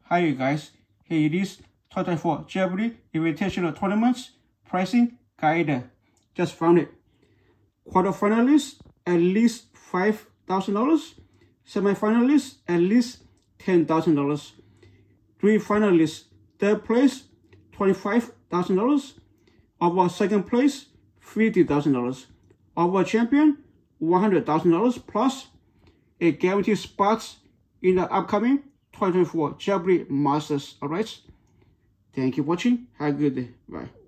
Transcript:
Hi you guys, here it is 2024 Jeopardy Invitational Tournaments Pricing Guide. Just found it. Quarterfinalists at least $5,000. Semifinalists at least $10,000. Three finalists, third place $25,000. Our second place $50,000. Our champion $100,000 plus a guaranteed spots in the upcoming 2024 Jeopardy Masters. Alright, thank you for watching. Have a good day. Bye.